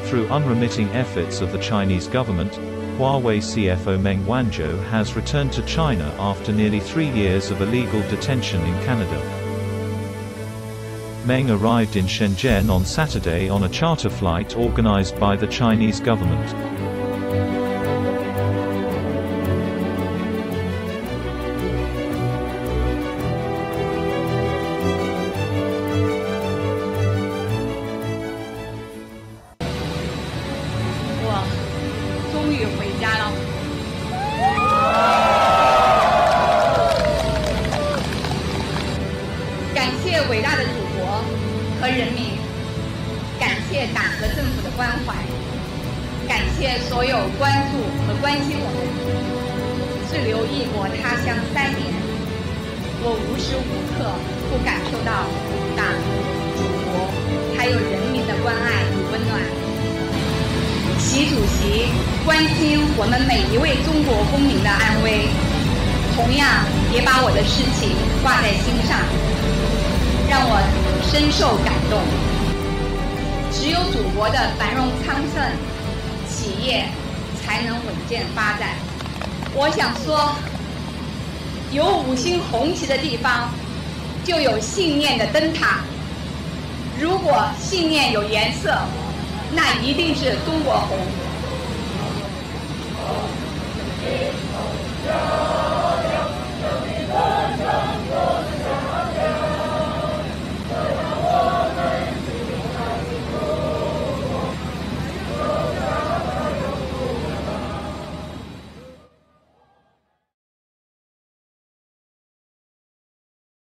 Through unremitting efforts of the Chinese government, Huawei CFO Meng Wanzhou has returned to China after nearly 3 years of illegal detention in Canada. Meng arrived in Shenzhen on Saturday on a charter flight organized by the Chinese government. 感谢伟大的祖国和人民，感谢党和政府的关怀，感谢所有关注和关心我们。滞留异国他乡3年，我无时无刻不感受到党、祖国还有人民的关爱与温暖。习主席关心我们每一位中国公民的安危，同样也把我的事情挂在心上，让我深受感动。只有祖国的繁荣昌盛，企业才能稳健发展。我想说，有5星红旗的地方，就有信念的灯塔。如果信念有颜色，那一定是中国红。加油！